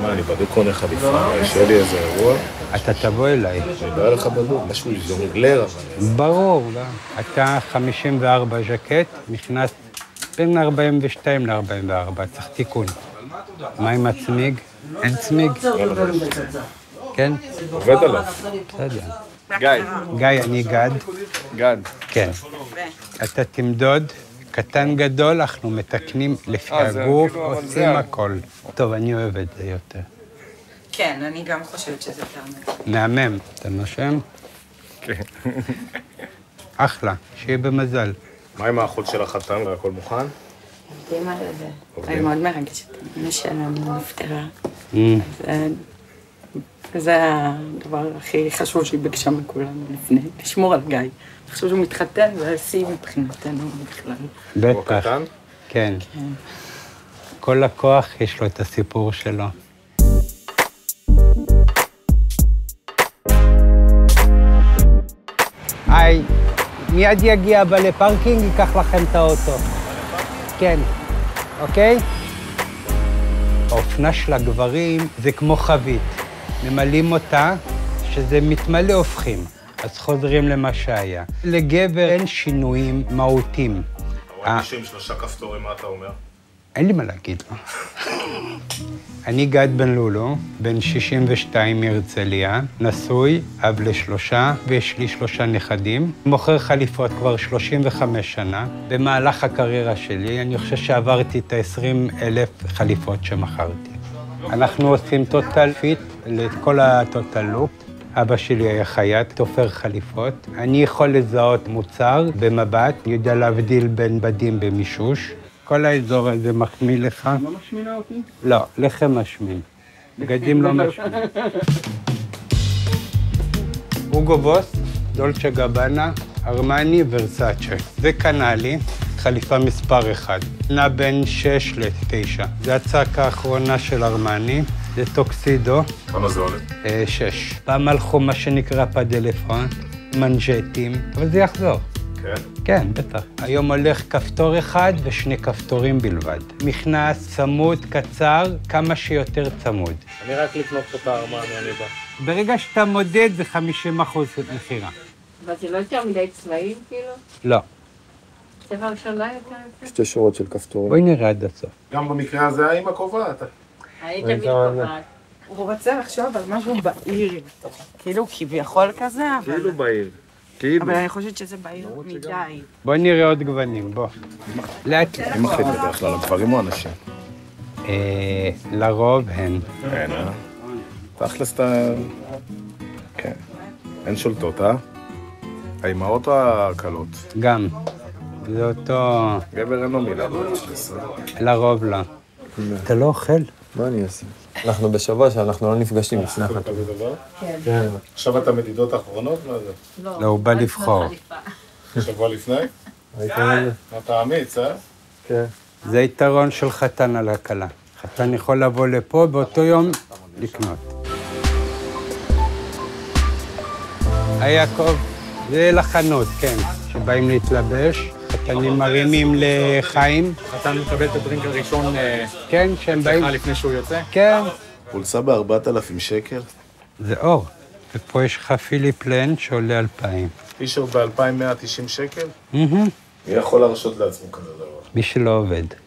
תשמע, אני בדיוק קונה חליפה, שיהיה לי איזה אירוע. אתה תבוא אליי. אני בא לך בדיוק, משהו ז'ונגלר, אבל... ברור, לא. אתה 54 ז'קט, נכנס בין 42 ל-44, צריך תיקון. מה עם הצמיג? אין צמיג? כן? עובד עליו. בסדר. גיא. גיא, אני גד. גד. כן. אתה תמדוד, קטן גדול, אנחנו מתקנים לפי הגוף, עושים הכל. טוב, אני אוהב את זה יותר. כן, אני גם חושבת שזה יותר מהמם. אתה נושם? כן. אחלה, שיהיה במזל. מה עם האחות של החתן? הכל מוכן? עובדים על זה. אני מאוד מרגשת. אמא שלנו נפטרה. זה הדבר הכי חשוב שהיא ביקשה מכולנו לפני, לשמור על גיא. חשוב שהוא מתחתן, זה השיא מבחינתנו בכלל. בטח. כן. כל לקוח יש לו את הסיפור שלו. היי, מיד יגיע אבל לפארקינג, ייקח לכם את האוטו. כן, אוקיי? האופנה של הגברים זה כמו חבית. ממלאים אותה, שזה מתמלא הופכים, אז חוזרים למה שהיה. לגבר אין שינויים מהותיים. מישהו עם 3 כפתורים, מה אתה אומר? אין לי מה להגיד לו. אני גד בן לולו, בן 62 מהרצליה, נשוי, אב ל3, ויש לי 3 נכדים. מוכר חליפות כבר 35 שנה. במהלך הקריירה שלי, אני חושב שעברתי את ה-20,000 חליפות שמכרתי. אנחנו עושים טוטל פיט לכל הטוטל לוק. אבא שלי היה חייט, תופר חליפות. אני יכול לזהות מוצר במבט, אני יודע להבדיל בין בדים במישוש. כל האזור הזה מחמיא לך. לא משמינה אותי? לא, לחם משמין. בגדים לא משמין. אוגו בוס, דולצ'ה גבנה, ארמני, ורסאצ'ה. זה קנאלי, חליפה מספר 1. נע בין 6 ל-9. זה הצעקה האחרונה של ארמני, זה טוקסידו. כמה זה עולה? 6. פעם הלכו מה שנקרא פדלפון, מנג'טים, אבל זה יחזור. כן? כן, בטח. היום הולך כפתור אחד ו2 כפתורים בלבד. מכנס צמוד, קצר, כמה שיותר צמוד. אני רק לקנות פה את הארמני, אני בא. ברגע שאתה מודד זה 50% מחירה. אבל זה לא יותר מדי צבעים, כאילו? לא. צבע שונה יותר? 2 שורות של כפתורים. בואי נראה עד הסוף. גם במקרה הזה האמא קובעת. היית תמיד קובעת. הוא רוצה לחשוב על משהו בעיר, כאילו כביכול כזה, אבל... כאילו בעיר. כאילו. אבל אני חושבת שזה בעיר מדי. בואי נראה עוד גוונים, בוא. לאט. מי מחליט בדרך כלל, הגברים או הנשים? לרוב הן. כן, תכלס אתה... כן. הן שולטות, אה? האמהות או הקלות? גם. זה אותו... גבר אין לו מילה. לרוב לא. אתה לא אוכל? מה אני אעשה? אנחנו בשבוע שאנחנו לא נפגשים לפני אחת. כזה דבר? כן. עכשיו אתה מדידות האחרונות? מה זה? לא, הוא בא לבחור. שבוע לפני? ראיתם את זה? אתה אמיץ, אה? כן. זה יתרון של חתן על הכלה. חתן יכול לבוא לפה באותו יום לקנות. היי יעקב, זה לחנות, כן, שבאים להתלבש. חתנים מרימים לחיים. חתן מקבל את הדרינק הראשון כן, שהם באים. לפני שהוא יוצא? כן. פולסה ב4,000 שקל. זה אור. ופה יש לך פיליפ לנד שעולה 2,000. טישרט ב2,190 שקל? מי יכול להרשות לעצמו כזה דבר? מי שלא עובד.